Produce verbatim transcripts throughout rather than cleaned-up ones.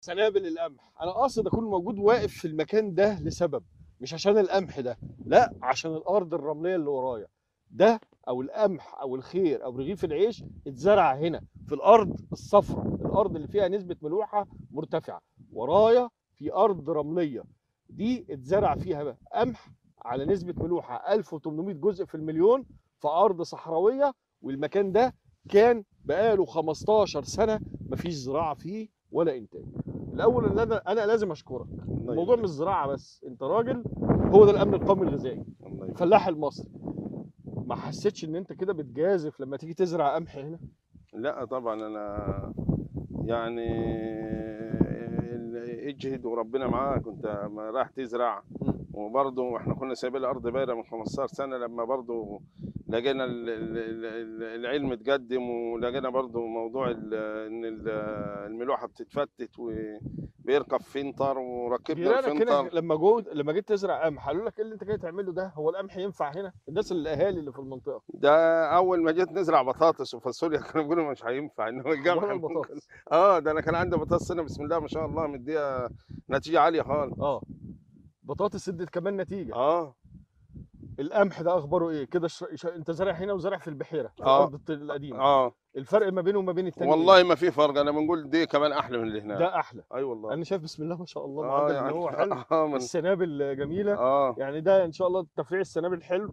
سنابل القمح، انا قاصد اكون موجود واقف في المكان ده لسبب، مش عشان القمح ده، لا، عشان الارض الرمليه اللي ورايا ده، او القمح او الخير او رغيف العيش اتزرع هنا في الارض الصفراء، الارض اللي فيها نسبه ملوحه مرتفعه. ورايا في ارض رمليه دي اتزرع فيها قمح على نسبه ملوحه ألف وثمانمائة جزء في المليون في ارض صحراويه، والمكان ده كان بقاله خمستاشر سنه مفيش زراعه فيه ولا انتاج. الاول ان انا انا لازم اشكرك، الموضوع مش زراعه بس، انت راجل هو ده الامن القومي الغذائي، الفلاح المصري. ما حسيتش ان انت كده بتجازف لما تيجي تزرع قمح هنا؟ لا طبعا انا يعني اجهد وربنا معاك. انت ما راح تزرع وبرضه احنا كنا سايبين الارض بايره من خمستاشر سنه، لما برضه لقينا ال- ال- ال- العلم اتقدم، ولقينا برضه موضوع ال- ان ال- الملوحه بتتفتت وبيركب فلتر، وركبنا جيرانك هنا الفلتر. لما جو لما جيت تزرع قمح قالوا لك ايه اللي انت جاي تعمله ده؟ هو القمح ينفع هنا؟ الناس الاهالي اللي في المنطقه ده اول ما جيت نزرع بطاطس وفاصوليا كانوا بيقولوا مش هينفع ان هو القمح ولا ممكن. البطاطس. اه ده انا كان عندي بطاطس هنا بسم الله ما شاء الله مديها نتيجه عاليه خالص. اه، بطاطس ادت كمان نتيجه. اه القمح ده اخباره ايه كده؟ ش... ش... انت زارع هنا وزارع في البحيره في اه الارض القديمه، اه الفرق ما بينه وما بين التاني ايه؟ والله ما في فرق، انا بنقول دي كمان احلى من اللي هناك. ده احلى. اي والله. انا شايف بسم الله ما شاء الله اه معدل يعني النمو حلو، اه من السنابل جميله، اه يعني ده ان شاء الله تفريع السنابل حلو.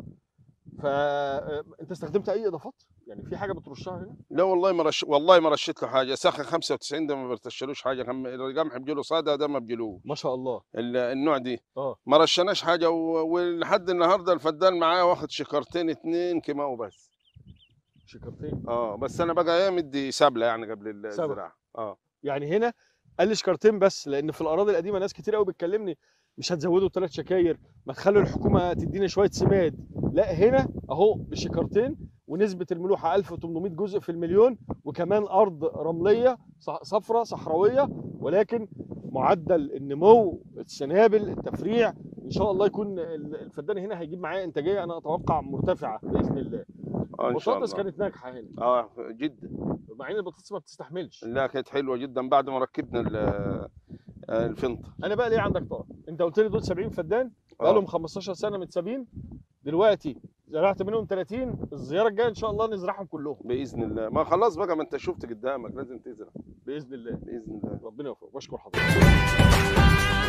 فانت استخدمت اي اضافات؟ يعني في حاجه بترشها هنا؟ لا والله ما رش والله ما رشيت له حاجه. ساخه خمسة وتسعين ده ما برتشلوش حاجه، كم- القمح بيجيله صدى ده ما بيجيلوش. ما شاء الله. ال- النوع دي اه، ما رشناش حاجه، و- ولحد النهارده الفدان معاه واخد شكرتين اتنين كيماوي بس. شكرتين اه بس انا بقى ايه مدي سبله يعني قبل سبق. الزراعه. اه يعني هنا قال لي شكرتين بس، لان في الاراضي القديمه ناس كتير قوي بتكلمني مش هتزودوا ثلاث شكاير، ما تخلوا الحكومه تدينا شويه سماد. لا، هنا اهو بشكرتين، ونسبه الملوحه ألف وثمانمائة جزء في المليون، وكمان ارض رمليه صفراء صحراويه، ولكن معدل النمو السنابل التفريع ان شاء الله يكون الفدان هنا هيجيب معايا انتاجيه انا اتوقع مرتفعه باذن الله. اه ان شاء البطاطس الله. كانت ناجحه هنا، اه جدا. مع ان البطاطس ما بتستحملش. لا كانت حلوه جدا بعد ما ركبنا ال- الفنطه. انا بقى ليه عندك طاقه؟ انت قلت لي دول سبعين فدان بقى لهم اه خمستاشر سنه متسابين، دلوقتي زرعت منهم ثلاثين، الزياره الجايه ان شاء الله نزرعهم كلهم باذن الله. ما خلاص بقى، ما انت شفت قدامك لازم تزرع. باذن الله. باذن الله. ربنا يوفقك، بشكر حضرتك.